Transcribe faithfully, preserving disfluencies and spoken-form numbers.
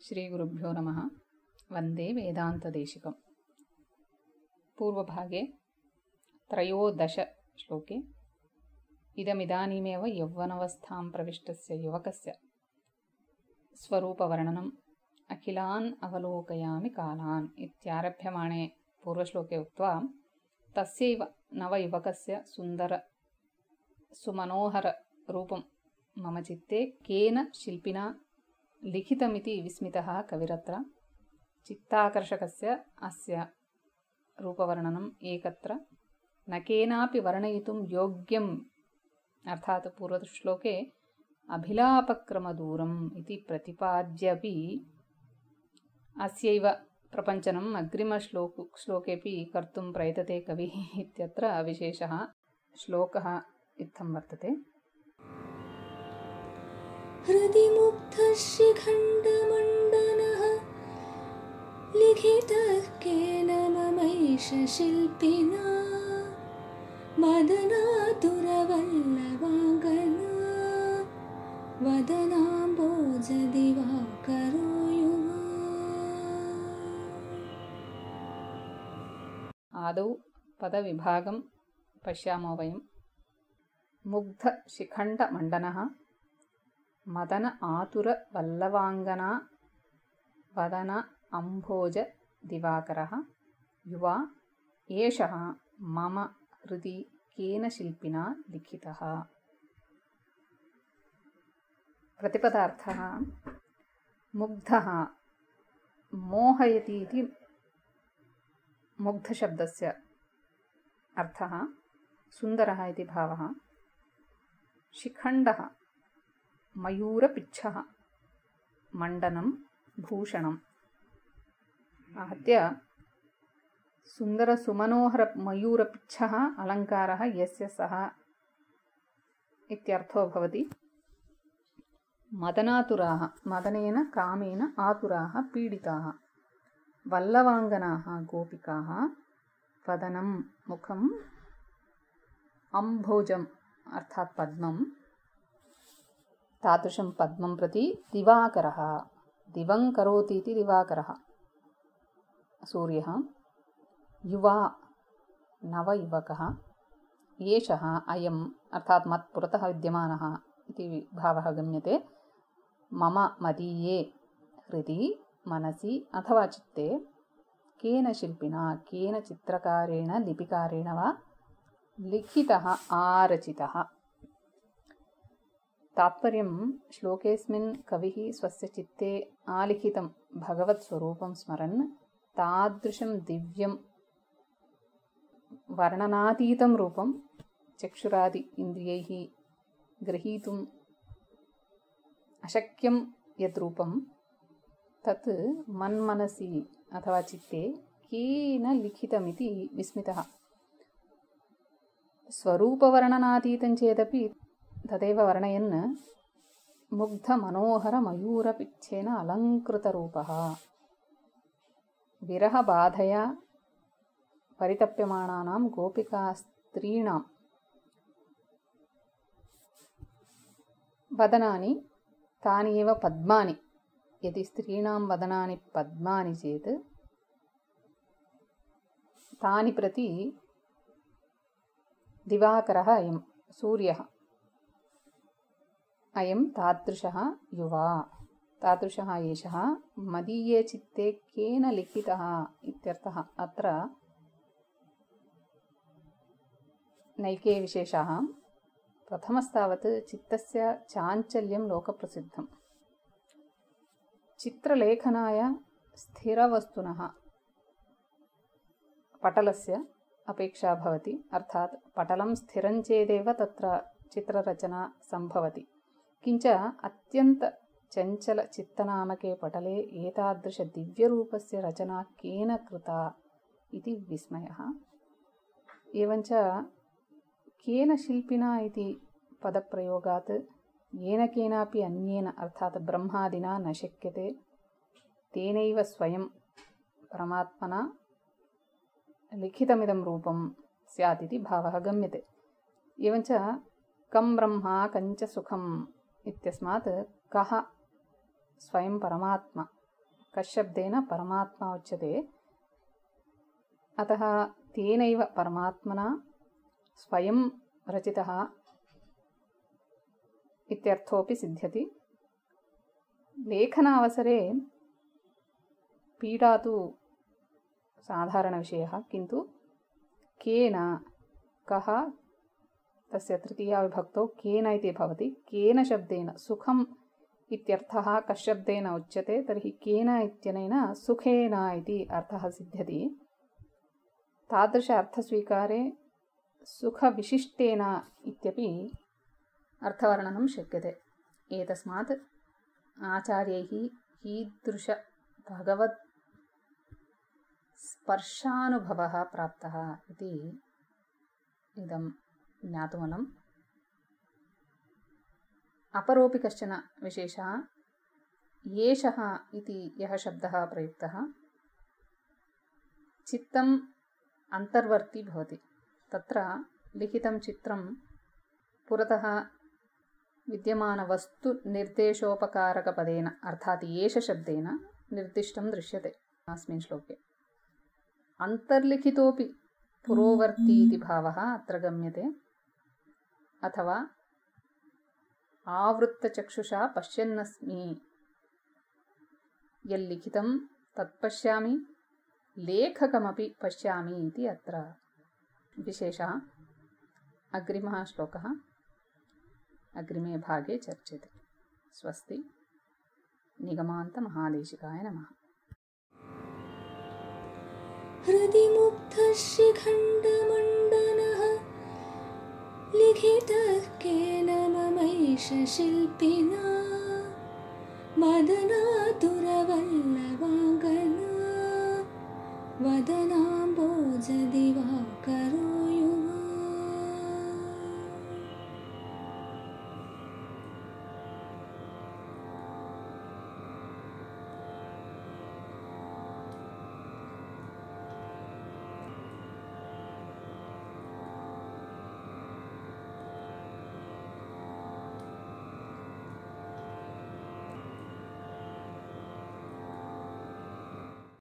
श्रीगुरुभ्यो नमः। वन्दे वेदान्तदेशिकम्। पूर्वभागे त्रयोदश श्लोके इदमिदानीमेव यौवनवस्थां प्रविष्टस्य युवकस्य स्वरूपवर्णनम् अखिलान् अवलोकयामि कालान् इत्यारभ्यमाणे पूर्वश्लोके उक्त्वा तस्यैव नवयुवकस्य सुन्दर सुमनोहररूपं मम चित्ते केन शिल्पिना लिखितमिति विस्मितः कविरत्र। चित्ताकर्षकस्य अस्य रूपवर्णनम् एकत्र न केनापि वर्णयितुं योग्यम्, अर्थात् पूर्वश्लोके अभिलापक्रमदूरम् इति प्रतिपाद्यपि अस्यैव प्रपञ्चनम् अग्रिमश्लोक श्लोकेऽपि कर्तुं प्रयतते कविः इत्यत्र विशेषः श्लोकः इत्थं वर्तते। हृदि मुग्धः शिखण्डमण्डनः लिखितः केन ममैष शिल्पिना मदनातुरवल्लवाङ्गना वदनाम्बोजदिवाकरो युवा। आदौ पदविभागं पश्यामो वयं। मुग्धशिखण्डमण्डनः, मदन आतुर वल्लवाङ्गना, वदन अम्भोज दिवाकरः, युवा एषः मम हृदि केन शिल्पिना लिखितः। प्रतिपदार्थः मुग्धः मोहयति इति मुग्धशब्दस्य अर्थः सुन्दरः इति भावः। शिखण्डः मयूरपिच्छः, मण्डनं भूषणम्। आहत्य सुन्दरसुमनोहरमयूरपिच्छः अलङ्कारः यस्य सः इत्यर्थो भवति। मदनातुराः, मदनेन कामेन आतुराः पीडिताः। वल्लवाङ्गनाः गोपिकाः, वदनं मुखम्, अम्भोजम् अर्थात् पद्मं, तादृशं पद्मं प्रति दिवाकरः, दिवं करोति इति दिवाकरः सूर्यः। युवा नवयुवकः, एषः अयम् अर्थात् मत्पुरतः विद्यमानः इति भावः गम्यते। मम मदीये हृदि मनसि अथवा चित्ते केन शिल्पिना, केन चित्रकारेण लिपिकारेण वा लिखितः आरचितः। तात्पर्यं श्लोकेऽस्मिन् कविः स्वस्य चित्ते आलिखितं भगवत्स्वरूपं स्मरन् तादृशं दिव्यं वर्णनातीतं रूपं चक्षुरादि इन्द्रियैः ग्रहीतुम् अशक्यं यद्रूपं तत् मन्मनसि अथवा चित्ते केन लिखितमिति विस्मितः। स्वरूपवर्णनातीतं चेदपि तदेव वर्णयन् मुग्धमनोहरमयूरपिच्छेन अलङ्कृतरूपः, विरहबाधया परितप्यमानानां गोपिकास्त्रीणां वदनानि तानि एव पद्मानि। यदि स्त्रीणां वदनानि पद्मानि चेत् तानि प्रति दिवाकरः अयं सूर्यः। अयं तादृशः युवा, तादृशः एषः मदीये चित्ते केन लिखितः इत्यर्थः। अत्र नैके विशेषाः। प्रथमस्तावत् चित्तस्य चाञ्चल्यं लोकप्रसिद्धम्। चित्रलेखनाय स्थिरवस्तुनः पटलस्य अपेक्षा भवति, अर्थात् पटलं स्थिरं चेदेव तत्र चित्ररचना सम्भवति। किञ्च अत्यन्तचञ्चलचित्तनामके पटले एतादृशदिव्यरूपस्य रचना केन कृता इति विस्मयः। एवञ्च केन शिल्पिना इति पदप्रयोगात् येन केनापि अन्येन अर्थात् ब्रह्मादिना न शक्यते, तेनैव स्वयं परमात्मना लिखितमिदं रूपं स्यात् इति भावः गम्यते। एवञ्च कं ब्रह्मा कञ्च सुखम् इत्यस्मात् कः स्वयं परमात्मा कशब्देन परमात्मा उच्यते। अतः तेनैव परमात्मना स्वयं रचितः इत्यर्थोऽपि सिद्ध्यति। लेखनावसरे पीडा तु साधारणविषयः, किन्तु केन, कः, तस्य तृतीया विभक्तौ केन इति भवति। केन शब्देन सुखम् इत्यर्थः कशब्देन उच्यते, तर्हि केन इत्यनेन सुखेन इति अर्थः सिद्ध्यति। तादृश अर्थस्वीकारे सुखविशिष्टेन इत्यपि अर्थवर्णनं शक्यते। एतस्मात् आचार्यैः कीदृश भगवत् स्पर्शानुभवः प्राप्तः इति इदं ज्ञातुमलम्। अपरोऽपि कश्चन विशेषः, येषः इति यः शब्दः प्रयुक्तः चित्तम् अन्तर्वर्ती भवति। तत्र लिखितं चित्रं पुरतः विद्यमानवस्तु निर्देशोपकारकपदेन अर्थात् येष शब्देन निर्दिष्टं दृश्यते अस्मिन् श्लोके। अन्तर्लिखितोऽपि पुरोवर्ती इति भावः अत्र गम्यते। अथवा आवृत्तचक्षुषा पश्यन्नस्मि, यल्लिखितं तत् पश्यामि, लेखकमपि पश्यामि इति अत्र विशेषः। अग्रिमः श्लोकः अग्रिमे भागे चर्च्यते। स्वस्ति। निगमान्तमहादेशिकाय नमः। हृदि मुग्धः शिखण्डमण्डनः लिखितः केन ममैष शिल्पिना मदनातुरवल्लभाङ्गना वद